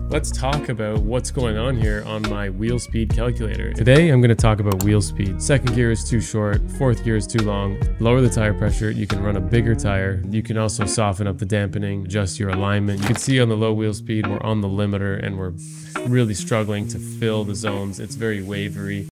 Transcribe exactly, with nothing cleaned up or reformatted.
Let's talk about what's going on here on my wheel speed calculator. Today, I'm going to talk about wheel speed. Second gear is too short, fourth gear is too long. Lower the tire pressure, you can run a bigger tire. You can also soften up the dampening, adjust your alignment. You can see on the low wheel speed, we're on the limiter and we're really struggling to fill the zones. It's very wavery.